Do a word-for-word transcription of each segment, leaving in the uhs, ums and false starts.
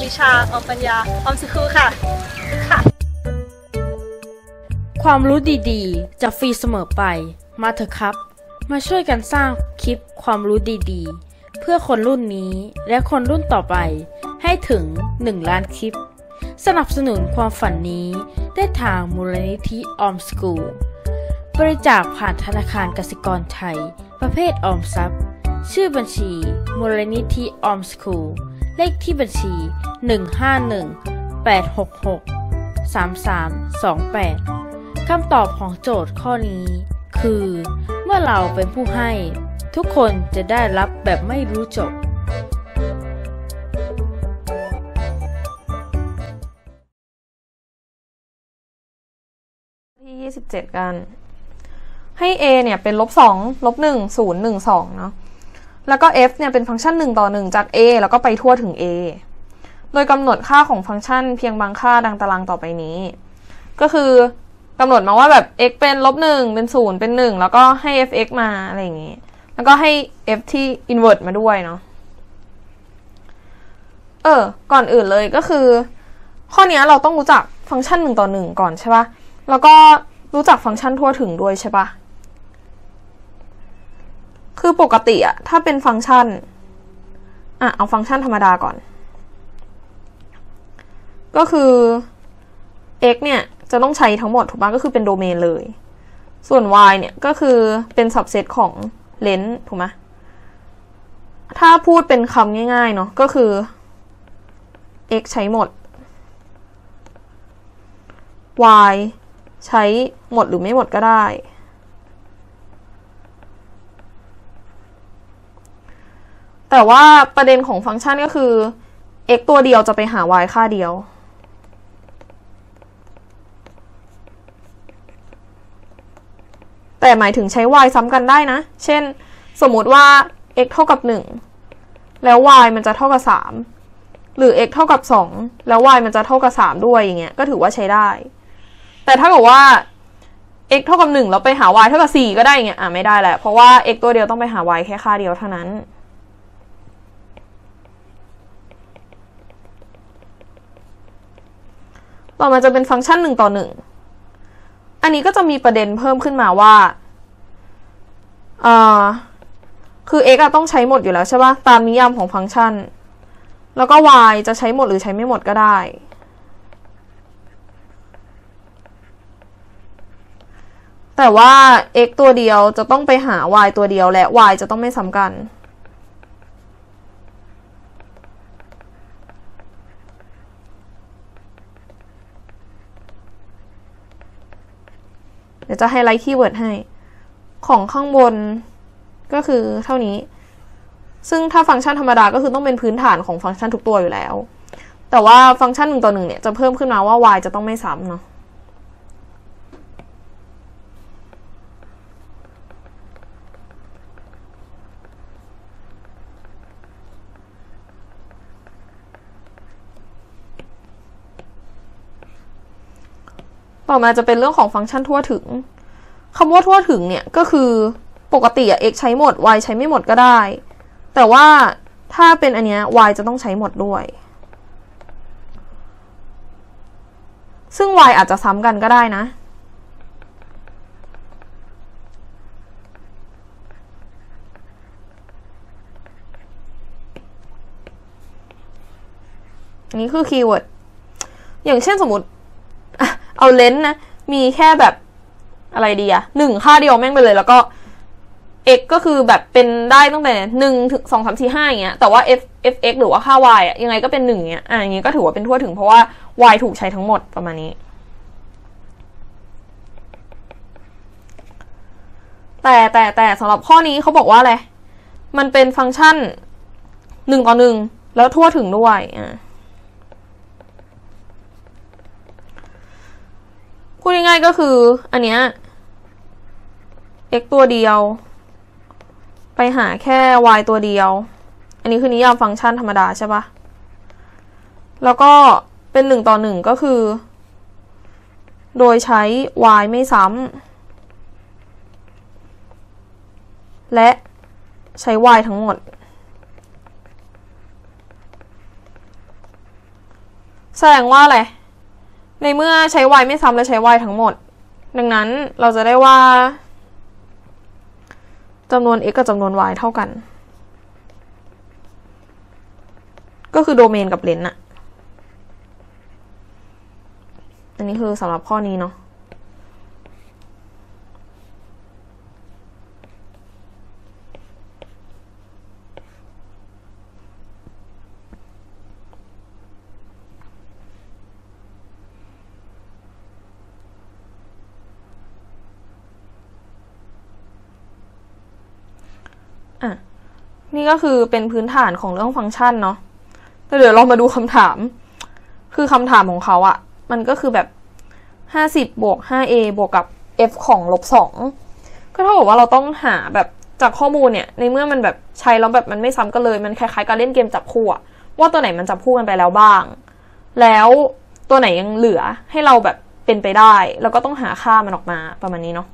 วิชาออมปัญญาออมสคูลค่ะค่ะความรู้ดีๆจะฟรีเสมอไปมาเถอะครับมาช่วยกันสร้างคลิปความรู้ดีๆเพื่อคนรุ่นนี้และคนรุ่นต่อไปให้ถึงหนึ่งล้านคลิปสนับสนุนความฝันนี้ได้ทางมูลนิธิออมสกูลบริจาคผ่านธนาคารกสิกรไทยประเภทออมทรัพย์ชื่อบัญชีมูลนิธิออมสกูลเลขที่บัญชีหนึ่ง ห้า หนึ่ง แปด หก หก สาม สาม สอง แปดคำตอบของโจทย์ข้อนี้คือเมื่อเราเป็นผู้ให้ทุกคนจะได้รับแบบไม่รู้จบที่ยี่สิบเจ็ดกันให้ a เนี่ยเป็นลบสองลบหนึ่งศูนย์หนึ่งสองเนาะแล้วก็ f เนี่ยเป็นฟังก์ชันหนึ่งต่อหนึ่งจาก a แล้วก็ไปทั่วถึง a โดยกำหนดค่าของฟังก์ชันเพียงบางค่าดังตารางต่อไปนี้ก็คือกำหนดมาว่าแบบ x เป็นลบหนึ่งเป็นศูนย์เป็นหนึ่งแล้วก็ให้ f(x) มาอะไรอย่างงี้แล้วก็ให้ f ที่ invert มาด้วยเนาะเออก่อนอื่นเลยก็คือข้อนี้เราต้องรู้จักฟังก์ชันหนึ่งต่อหนึ่งก่อนใช่ปะแล้วก็รู้จักฟังก์ชันทั่วถึงด้วยใช่ปะคือปกติอะถ้าเป็นฟังก์ชันอ่ะเอาฟังก์ชันธรรมดาก่อนก็คือ x เนี่ยจะต้องใช้ทั้งหมดถูกปะก็คือเป็นโดเมนเลยส่วน y เนี่ยก็คือเป็น subset ของเลนส์ถูกไหมถ้าพูดเป็นคำง่ายๆเนาะก็คือ x ใช้หมด y ใช้หมดหรือไม่หมดก็ได้แต่ว่าประเด็นของฟังก์ชันก็คือ x ตัวเดียวจะไปหา y ค่าเดียวแต่หมายถึงใช้ y ซ้ำกันได้นะเช่นสมมุติว่า x เท่ากับหนึ่งแล้ว y มันจะเท่ากับสามหรือ x เท่ากับสองแล้ว y มันจะเท่ากับสามด้วยอย่างเงี้ยก็ถือว่าใช้ได้แต่ถ้าเกิดว่า x เท่ากับหนึ่งแล้วไปหา y เท่ากับสี่ก็ได้อย่างเงี้ยอ่ะไม่ได้แหละเพราะว่า x ตัวเดียวต้องไปหา y แค่ค่าเดียวเท่านั้นต่อมาจะเป็นฟังก์ชันหนึ่งต่อหนึ่งอันนี้ก็จะมีประเด็นเพิ่มขึ้นมาว่าเอ่อคือ x อะต้องใช้หมดอยู่แล้วใช่ป่ะตามนิยามของฟังก์ชันแล้วก็ y จะใช้หมดหรือใช้ไม่หมดก็ได้แต่ว่า x ตัวเดียวจะต้องไปหา y ตัวเดียวและ y จะต้องไม่ซ้ำกันเดี๋ยวจะไฮไลท์คีย์เวิร์ดให้ของข้างบนก็คือเท่านี้ซึ่งถ้าฟังก์ชันธรรมดาก็คือต้องเป็นพื้นฐานของฟังก์ชันทุกตัวอยู่แล้วแต่ว่าฟังก์ชันหนึ่งต่อหนึ่งเนี่ยจะเพิ่มขึ้นมาว่า y จะต้องไม่ซ้ำเนาะต่อมาจะเป็นเรื่องของฟังก์ชันทั่วถึงคำว่าทั่วถึงเนี่ยก็คือปกติอะ x ใช้หมด y ใช้ไม่หมดก็ได้แต่ว่าถ้าเป็นอันเนี้ย y จะต้องใช้หมดด้วยซึ่ง y อาจจะซ้ำกันก็ได้นะอันนี้คือคีย์เวิร์ดอย่างเช่นสมมติเอาเลนส์นะมีแค่แบบอะไรดีอะหนึ่งค่าเดียวแม่งไปเลยแล้วก็ x ก็คือแบบเป็นได้ตั้งแต่หนึ่งถึงสอง สาม สี่ ห้าอย่างเงี้ยแต่ว่า f fx หรือว่าค่า y อะยังไงก็เป็นหนึ่งเงี้ยอ่ะอย่างงี้ก็ถือว่าเป็นทั่วถึงเพราะว่า y ถูกใช้ทั้งหมดประมาณนี้แต่แต่แต่สำหรับข้อนี้เขาบอกว่าอะไรมันเป็นฟังก์ชันหนึ่งต่อหนึ่งแล้วทั่วถึงด้วยอ่ะพูดง่ายๆก็คืออันเนี้ย x ตัวเดียวไปหาแค่ y ตัวเดียวอันนี้คือนิยามฟังก์ชันธรรมดาใช่ปะแล้วก็เป็นหนึ่งต่อหนึ่งก็คือโดยใช้ y ไม่ซ้ำและใช้ y ทั้งหมดแสดงว่าอะไรในเมื่อใช้ y ไม่ซ้ำและใช้ y ทั้งหมดดังนั้นเราจะได้ว่าจำนวน x กับจำนวน y เท่ากันก็คือโดเมนกับเลนส์อะอันนี้คือสำหรับข้อนี้เนาะอ่ะนี่ก็คือเป็นพื้นฐานของเรื่องฟังก์ชันเนาะแต่เดี๋ยวเรามาดูคำถามคือคำถามของเขาอะมันก็คือแบบห้าสิบบวก ห้าเอ บวกกับ f ของลบสองก็เท่ากับว่าเราต้องหาแบบจากข้อมูลเนี่ยในเมื่อมันแบบใช้แล้วแบบมันไม่ซ้ำกันเลยมันคล้ายๆการเล่นเกมจับคู่อะว่าตัวไหนมันจับคู่กันไปแล้วบ้างแล้วตัวไหนยังเหลือให้เราแบบเป็นไปได้แล้วก็ต้องหาค่ามันออกมาประมาณนี้เนาะ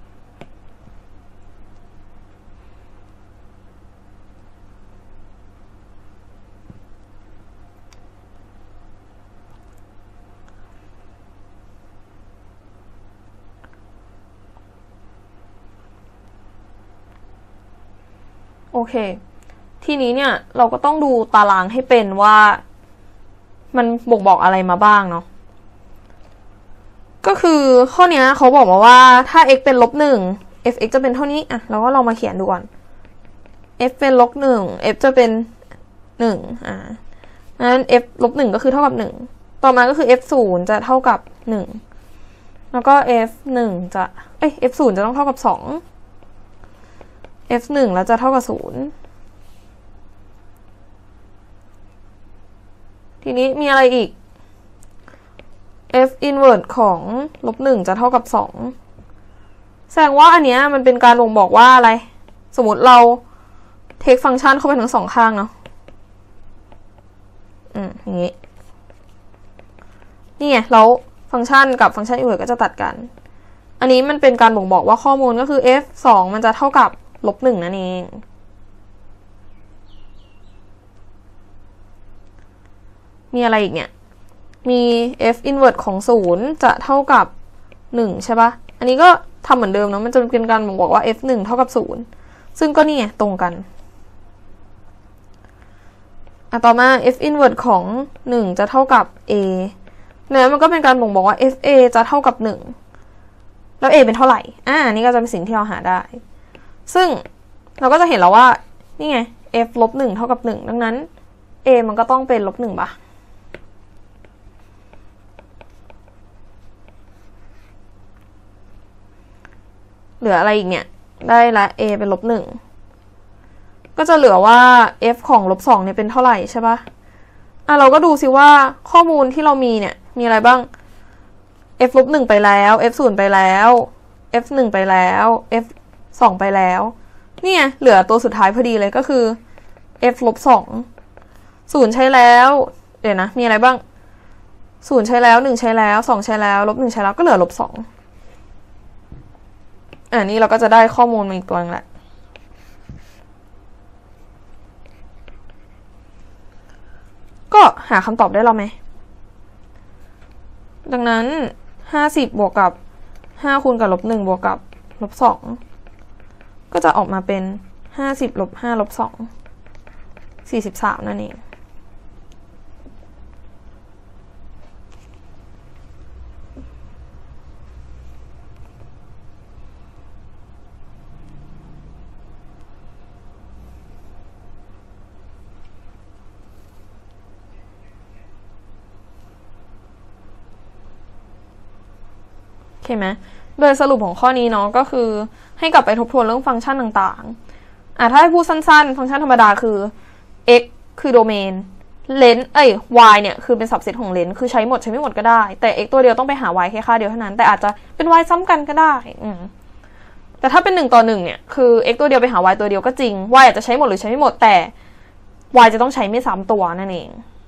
โอเคทีนี้เนี่ยเราก็ต้องดูตารางให้เป็นว่ามันบ่งบอกอะไรมาบ้างเนาะก็คือข้อนี้เขาบอกมาว่าถ้า x เป็นลบหนึ่ง f(x) จะเป็นเท่านี้อ่ะเราก็ลองมาเขียนดูก่อน f เป็นลบหนึ่ง f จะเป็นหนึ่งอ่างั้น f ลบหนึ่งก็คือเท่ากับหนึ่งต่อมาก็คือ f ศูนย์จะเท่ากับหนึ่งแล้วก็ f หนึ่งจะเอ้ย f ศูนย์จะต้องเท่ากับสองf หนึ่งแล้วจะเท่ากับศูนย์ทีนี้มีอะไรอีก f inverse ของลบหนึ่งจะเท่ากับสองแสดงว่าอันเนี้ยมันเป็นการบ่งบอกว่าอะไรสมมติเราเทคฟังก์ชันเข้าไปทั้งสองข้างเนาะอืมอย่างงี้นี่ไงแล้วฟังก์ชันกับฟังก์ชัน inverse ก็จะตัดกันอันนี้มันเป็นการบ่งบอกว่าข้อมูลก็คือ f สองมันจะเท่ากับลบหนึ่งนั่นเองมีอะไรอีกเนี่ยมี f inverse ของศูนย์จะเท่ากับหนึ่งใช่ปะอันนี้ก็ทำเหมือนเดิมเนาะมันจะเป็นการบ่งบอกว่า f หนึ่งเท่ากับศูนย์ซึ่งก็นี่ไงตรงกันอ่ะต่อมา f inverse ของหนึ่งจะเท่ากับ a เนี่ยมันก็เป็นการบ่งบอกว่า fa จะเท่ากับหนึ่งแล้ว a เป็นเท่าไหร่อ่านี่ก็จะเป็นสิ่งที่เราหาได้ซึ่งเราก็จะเห็นแล้วว่านี่ไง f ลบหนึ่งเท่ากับหนึ่งดังนั้น a มันก็ต้องเป็นลบหนึ่งป่ะเหลืออะไรอีกเนี่ยได้ละ a เป็นลบหนึ่งก็จะเหลือว่า f ของลบสองเนี่ยเป็นเท่าไหร่ใช่ป่ะอ่ะเราก็ดูสิว่าข้อมูลที่เรามีเนี่ยมีอะไรบ้าง f ลบหนึ่งไปแล้ว f ศูนย์ไปแล้ว f หนึ่งไปแล้ว f สองไปแล้วนี่ไงเหลือตัวสุดท้ายพอดีเลยก็คือ f ลบสองศูนย์ใช้แล้วเดี๋ยวนะมีอะไรบ้างศูนย์ใช้แล้วหนึ่งใช้แล้วสองใช้แล้วลบหนึ่งใช้แล้วก็เหลือลบสองอ่านี่เราก็จะได้ข้อมูลมาอีกตัวนึงแหละก็หาคำตอบได้แล้วไหมดังนั้นห้าสิบบวกกับห้าคูณกับลบหนึ่งบวกกับลบสองก็จะออกมาเป็นห้าสิบลบห้าลบสองสี่สิบสามนั่นเองโอเคไหมโดยสรุปของข้อนี้เนาะก็คือให้กลับไปทบทวนเรื่องฟังก์ชันต่างๆอ่ะถ้าให้พูดสั้นๆฟังก์ชันธรรมดาคือ x คือโดเมนเลนส์เอ้ย y เนี่ยคือเป็นสับเซตของเลนส์คือใช้หมดใช้ไม่หมดก็ได้แต่ x ตัวเดียวต้องไปหา y แค่ค่าเดียวเท่านั้นแต่อาจจะเป็น y ซ้ำกันก็ได้อืมแต่ถ้าเป็นหนึ่งต่อหนึ่งเนี่ยคือ x ตัวเดียวไปหา y ตัวเดียวก็จริง y อาจจะใช้หมดหรือใช้ไม่หมดแต่ y จะต้องใช้ไม่ซ้ำตัวนั่นเอง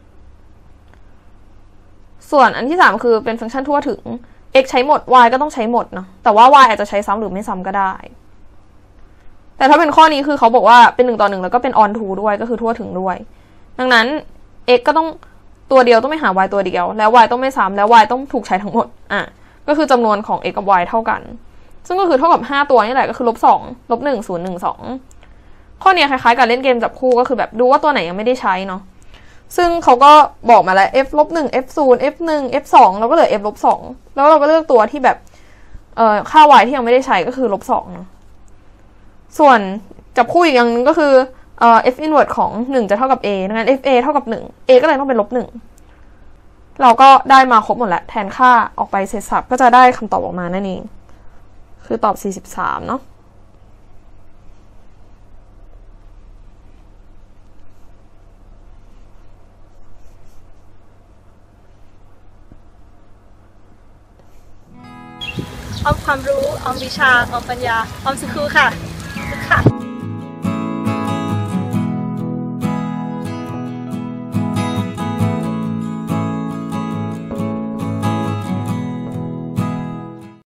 ส่วนอันที่สามคือเป็นฟังก์ชันทั่วถึงx ใช้หมด y ก็ต้องใช้หมดเนาะแต่ว่า y อาจจะใช้ซ้ำหรือไม่ซ้ำก็ได้แต่ถ้าเป็นข้อนี้คือเขาบอกว่าเป็นหนึ่งต่อหนึ่งแล้วก็เป็น on to ด้วยก็คือทั่วถึงด้วยดังนั้น x ก็ต้องตัวเดียวต้องไม่หา y ตัวเดียวแล้ว y ต้องไม่ซ้ำแล้ว y ต้องถูกใช้ทั้งหมดอ่ะก็คือจำนวนของ x กับ y เท่ากันซึ่งก็คือเท่ากับห้าตัวนี่แหละก็คือลบสองลบหนึ่งศูนย์หนึ่งสองข้อนี้คล้ายๆกับเล่นเกมจับคู่ก็คือแบบดูว่าตัวไหนยังไม่ได้ใช้เนาะซึ่งเขาก็บอกมาแล้ว f ลบหนึ่ง f ศูนย์ f หนึ่ง f สองเราก็เหลือ f ลบสองแล้วเราก็เลือกตัวที่แบบเอ่อค่า y ที่ยังไม่ได้ใช้ก็คือลบสองเนาะส่วนจับคู่อีกอย่างนึงก็คือเอ่อ f inverse ของหนึ่งจะเท่ากับ a ดังนั้น fa เท่ากับหนึ่ง a ก็เลยต้องเป็นลบหนึ่งเราก็ได้มาครบหมดแล้วแทนค่าออกไปเสร็จสับก็จะได้คำตอบออกมานั่นเองคือตอบสี่สิบสามเนาะออมความรู้ออมวิชาออมปัญญาออมสคูค่ะค่ะ